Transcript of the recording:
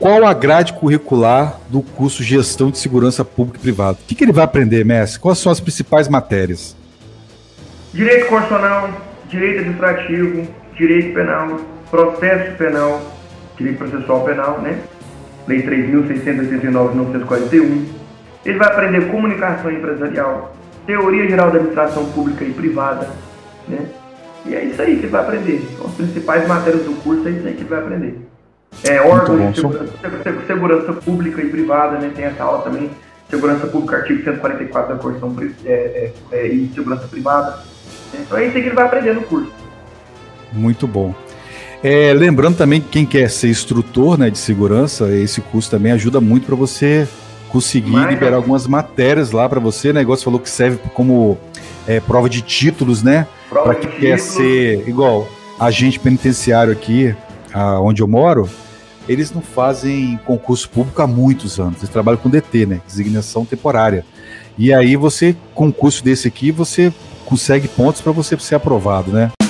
Qual a grade curricular do curso Gestão de Segurança Pública e Privada? O que ele vai aprender, mestre? Quais são as principais matérias? Direito constitucional, direito administrativo, direito penal, processo penal, direito processual penal, né? Lei 3.689 de 1941. Ele vai aprender comunicação empresarial, teoria geral da administração pública e privada, né? E é isso aí que ele vai aprender. São as principais matérias do curso, é isso aí que ele vai aprender. Órgãos de segurança pública e privada, né? Tem essa aula também. Segurança pública, artigo 144 da Constituição e segurança privada. Então é isso aí que ele vai aprender no curso. Muito bom. Lembrando também que quem quer ser instrutor, né, de segurança, esse curso também ajuda muito para você conseguir liberar algumas matérias lá para você. O negócio falou que serve como prova de títulos, né? Para quem quer ser igual agente penitenciário aqui, onde eu moro, eles não fazem concurso público há muitos anos. Eles trabalham com DT, né? Designação temporária. E aí você, com um curso desse aqui, você consegue pontos para você ser aprovado, né?